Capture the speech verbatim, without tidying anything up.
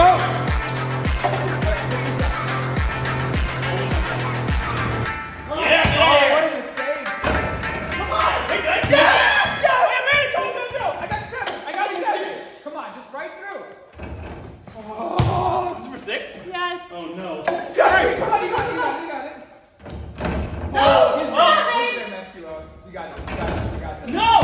Oh no. Gary, come on, you got it, you got it, you got it. No! Oh, Stop he's gonna mess you up. You got it, you got it, you got it. No!